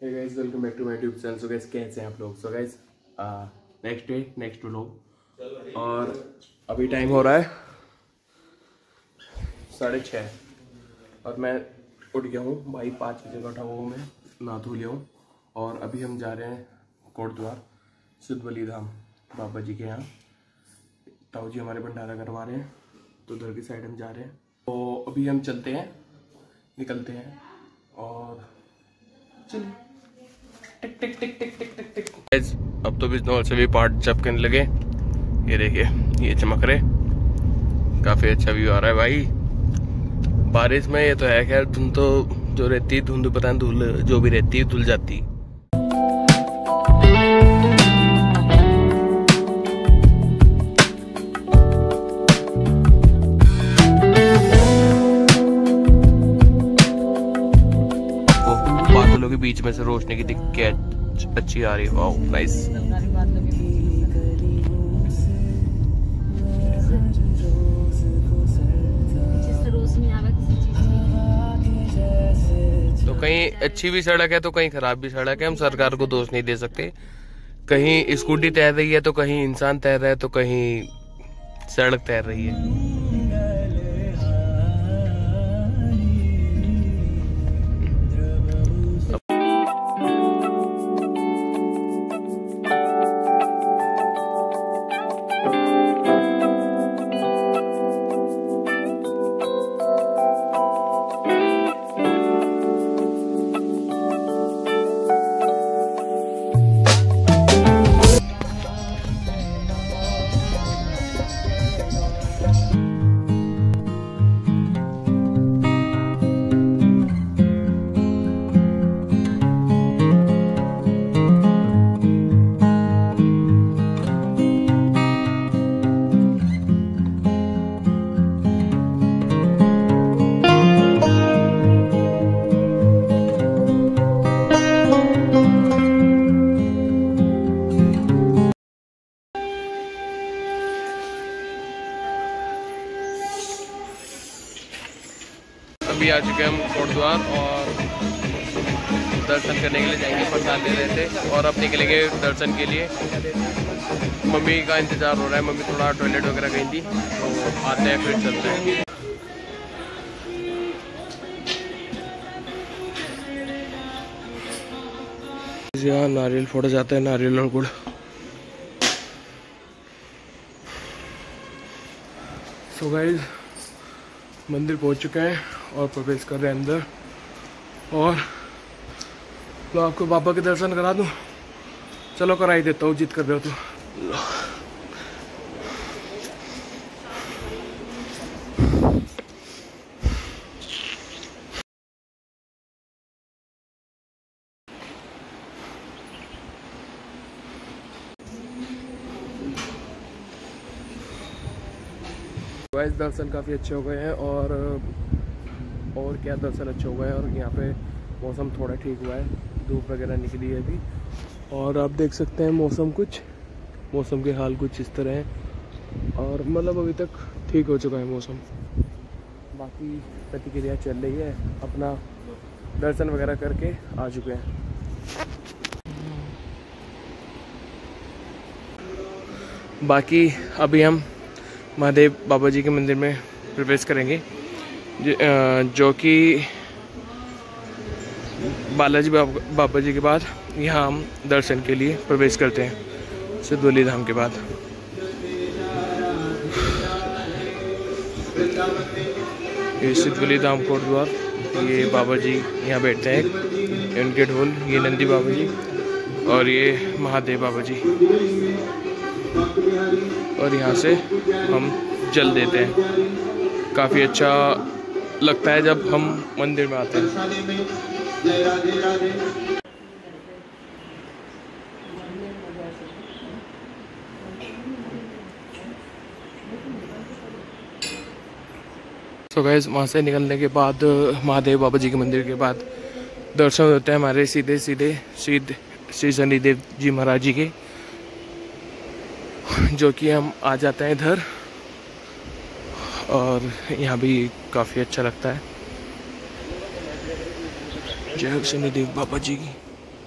Hey guys, welcome back to my YouTube channel. So guys, कैसे हैं आप लोग? So guys, next day next vlog. और अभी टाइम हो रहा है 6:30 और मैं उठ गया हूँ भाई। 5 बजे का उठा हुआ हूँ, मैं नहा धो लिया हूँ। और अभी हम जा रहे हैं कोटद्वार सिद्धवली धाम बाबा जी के यहाँ। ताऊ जी हमारे भंडारा करवा रहे हैं, तो उधर की साइड हम जा रहे हैं। तो अभी हम चलते हैं, निकलते हैं और चलिए। टिक टिक टिक टिक टिक टिक टिक। अब तो बिजनौर से भी पहाड़ चमकने लगे। ये देखिए, ये चमक रहे, काफी अच्छा व्यू आ रहा है भाई। बारिश में ये तो है, खैर धुंध तो जो रहती है, धुंध पता नहीं धुल जो भी रहती है धुल जाती। बादलों के बीच में से रोशनी की दिक्कत अच्छी आ रही है। Wow nice. तो कहीं अच्छी भी सड़क है तो कहीं खराब भी सड़क है। हम सरकार को दोष नहीं दे सकते। कहीं स्कूटी तैर रही है तो कहीं इंसान तैर रहा है तो कहीं सड़क तैर रही है। अभी आ चुके हम कोटद्वार और दर्शन करने के लिए जाएंगे। प्रसाद ले रहे थे और अब निकलेंगे दर्शन के लिए। मम्मी का इंतज़ार हो रहा है, मम्मी थोड़ा टॉयलेट वगैरह गई थी, तो आते हैं फिर चलते हैं। यहाँ नारियल फोड़ा जाता है, नारियल और गुड़। सो गाइस, मंदिर पहुंच चुके हैं और प्रवेश कर रहे हैं अंदर। और तो आपको बाबा के दर्शन करा दूं? चलो करा ही देता हूँ, जिद कर रहे हो तो। गाइस, दर्शन काफ़ी अच्छे हो गए हैं और क्या दर्शन अच्छे हो गए हैं। और यहाँ पे मौसम थोड़ा ठीक हुआ है, धूप वगैरह निकली है अभी। और आप देख सकते हैं मौसम के हाल कुछ इस तरह हैं। और मतलब अभी तक ठीक हो चुका है मौसम। बाकी प्रतिक्रिया चल रही है, अपना दर्शन वगैरह करके आ चुके हैं। बाकी अभी हम महादेव बाबा जी के मंदिर में प्रवेश करेंगे, जो कि बालाजी बाबा जी के बाद यहाँ हम दर्शन के लिए प्रवेश करते हैं सिद्धवली धाम के बाद। ये सिद्धवली धाम कोटद्वार, ये बाबा जी यहाँ बैठते हैं, उनके ढोल, ये नंदी बाबा जी और ये महादेव बाबा जी। और यहाँ से हम जल देते हैं। काफ़ी अच्छा लगता है जब हम मंदिर में आते हैं। तो गाइस, वहाँ से निकलने के बाद महादेव बाबा जी के मंदिर के बाद दर्शन होते हैं हमारे सीधे श्री शनिदेव जी महाराज जी के, जो कि हम आ जाते हैं इधर। और यहाँ भी काफ़ी अच्छा लगता है। जय शनिदेव बाबा जी की।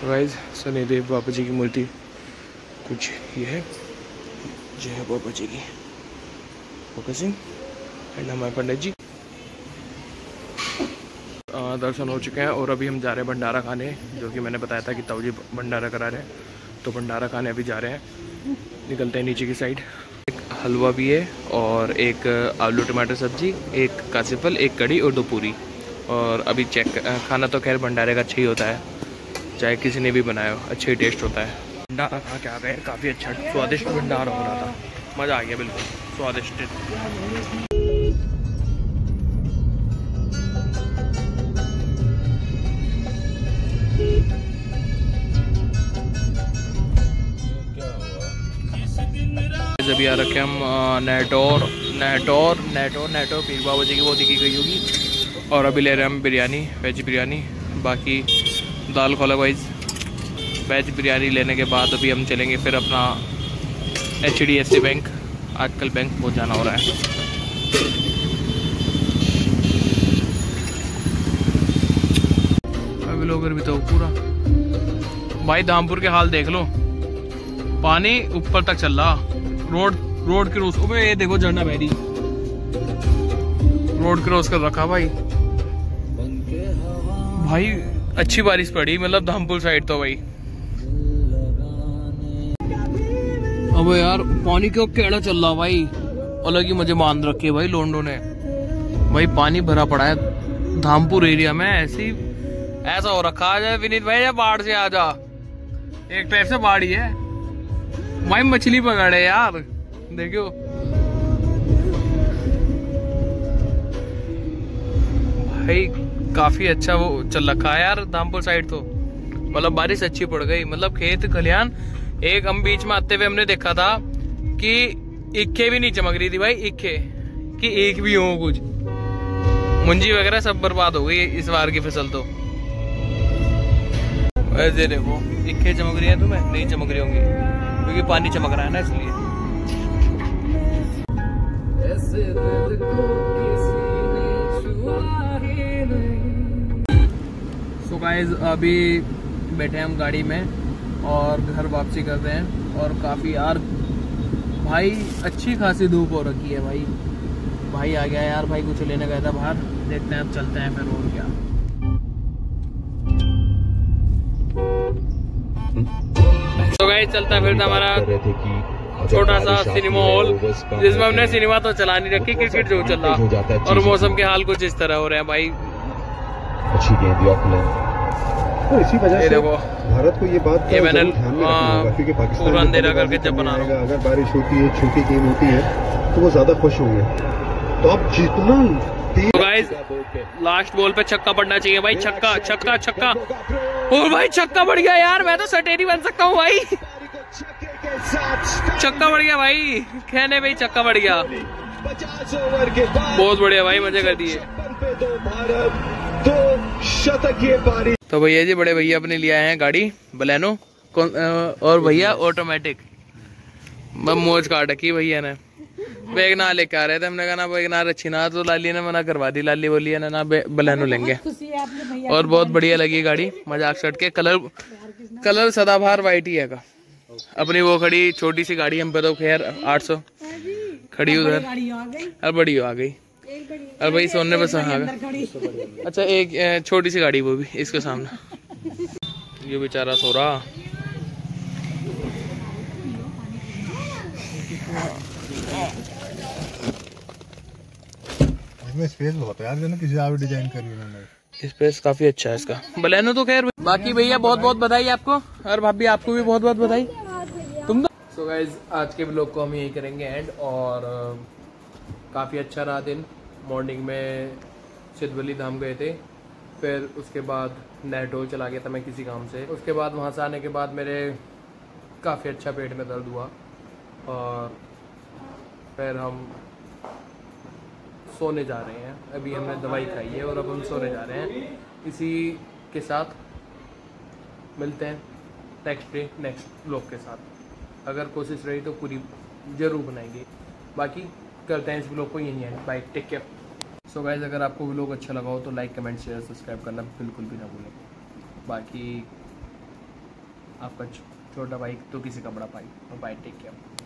गाइस शनिदेव बाबा जी की मूर्ति कुछ ये है, जय है बाबा जी की। फोकसिंग एंड हमारे पंडित जी। दर्शन हो चुके हैं और अभी हम जा रहे हैं भंडारा खाने, जो कि मैंने बताया था कि ताऊ जी भंडारा करा रहे हैं, तो भंडारा खाने अभी जा रहे हैं। निकलते हैं नीचे की साइड। एक हलवा भी है और एक आलू टमाटर सब्जी, एक कासीफल, एक कड़ी और 2 पूरी। और अभी चेक खाना तो खैर भंडारे का अच्छा ही होता है, चाहे किसी ने भी बनाया हो, अच्छा ही टेस्ट होता है। भंडारा खा के आ गए, काफ़ी अच्छा स्वादिष्ट भंडारा हो रहा था, मज़ा आ गया, बिल्कुल स्वादिष्ट। अभी आ रखे हम नेटोर पीर बाबा जी की वो दिखी गई होगी। और अभी ले रहे हैं हम बिरयानी, वेज बिरयानी, बाकी दाल खोला वाइज वेज बिरयानी लेने के बाद अभी हम चलेंगे फिर अपना HDFC बैंक। आजकल बैंक बहुत जाना हो रहा है। अभी लोग भी तो पूरा भाई धामपुर के हाल देख लो, पानी ऊपर तक चल रहा, रोड क्रॉस। अबे ये देखो झरना बह रही, रोड क्रॉस कर रखा भाई। भाई अच्छी बारिश पड़ी, मतलब धामपुर साइड तो भाई। अबे यार पानी क्यों केड़ा चल रहा भाई, अलग ही मुझे मान रखे भाई लोंडो ने। भाई पानी भरा पड़ा है धामपुर एरिया में, ऐसा हो रखा है विनीत भाई, बाढ़ से आ जा, एक टाइप से बाढ़ ही है भाई। मछली पकड़े यार, देखो भाई काफी अच्छा वो चल रखा है यार धामपुर साइड तो, मतलब बारिश अच्छी पड़ गई। मतलब खेत खलियान, एक हम बीच में आते हुए हमने देखा था कि इक्के भी नहीं चमक रही थी भाई, इक्के कि एक भी हो कुछ, मुंजी वगैरह सब बर्बाद हो गई इस बार की फसल तो। ऐसे देखो इक्के चमक रही है, तुम्हें नहीं चमक रही होंगी क्योंकि पानी चमक रहा है ना, इसलिए। सो गाइस अभी बैठे हम गाड़ी में और घर वापसी कर रहे हैं। और काफ़ी यार भाई अच्छी खासी धूप हो रखी है भाई। भाई आ गया यार, भाई कुछ लेने गया था बाहर, देखते हैं अब चलते हैं फिर और क्या। तो गाइस चलता फिर हमारा छोटा सा सिनेमा हॉल, जिसमें हमने सिनेमा तो चला नहीं रखी, क्रिकेट जो चल रहा। और मौसम के हाल कुछ इस तरह हो रहे हैं भाई। अच्छी गेंद तो इसी वजह से भारत को ये बात का ध्यान में रखना होगा, क्योंकि पाकिस्तान अंधेरा करके जब बना रहा अगर बारिश होती है, छोटी गेंद होती है तो वो ज्यादा खुश होंगे। तो अब जितना गाइस लास्ट बॉल पे छक्का पड़ना चाहिए भाई, छक्का छक्का छक्का। और भाई छक्का बढ़ गया यार, मैं तो सटेरी बन सकता हूँ भाई। छक्का बढ़ गया भाई, कहने भाई छक्का बढ़ गया, बहुत बढ़िया भाई, मजे कर दिए। तो भैया जी बड़े भैया अपने लिए आए हैं गाड़ी बलेनो, और भैया ऑटोमेटिक मौज काट रखी भैया ने। वेगनार लेके आ रहे थे, हमने कहा ना वेगनार अच्छी ना, तो लाली ने मना करवा दी। लाली बोली है ना बलेनो लेंगे। और बहुत बढ़िया लगी गाड़ी, मजाक छट के। कलर सदाबहार वाइट ही है का। अपनी वो खड़ी छोटी सी गाड़ी, हम पे तो खैर 800 खड़ी उधर, अब बड़ी आ गई। अरे भाई सोने बस आ गया। अच्छा एक छोटी सी गाड़ी, वो भी इसके सामने। ये बेचारा सो रहा। इसमें स्पेस बहुत है यार, जो ना किसी और डिजाइन करी उन्होंने। स्पेस काफी अच्छा है इसका बलेनो तो खैर। बाकी भैया बहुत बहुत बधाई आपको, और भाभी आपको भी बहुत बहुत बधाई। तुम तो गाइज आज के ब्लॉग को हम यही करेंगे एंड। और काफ़ी अच्छा रहा दिन। मॉर्निंग में सिद्धवली धाम गए थे, फिर उसके बाद नेटोल चला गया था मैं किसी काम से। उसके बाद वहाँ से आने के बाद मेरे काफ़ी अच्छा पेट में दर्द हुआ, और फिर हम सोने जा रहे हैं। अभी हमने दवाई खाई है और अब हम सोने जा रहे हैं। इसी के साथ मिलते हैं नेक्स्ट ब्लॉग के साथ। अगर कोशिश रही तो पूरी ज़रूर बनाएंगे। बाकी करते हैं इस ब्लॉग को यहीं है। Bye, take care. So guys अगर आपको ब्लॉग अच्छा लगा हो तो लाइक कमेंट शेयर सब्सक्राइब करना बिल्कुल भी ना भूलें। बाकी आपका छोटा भाई तो किसी का बड़ा भाई। Bye, take care.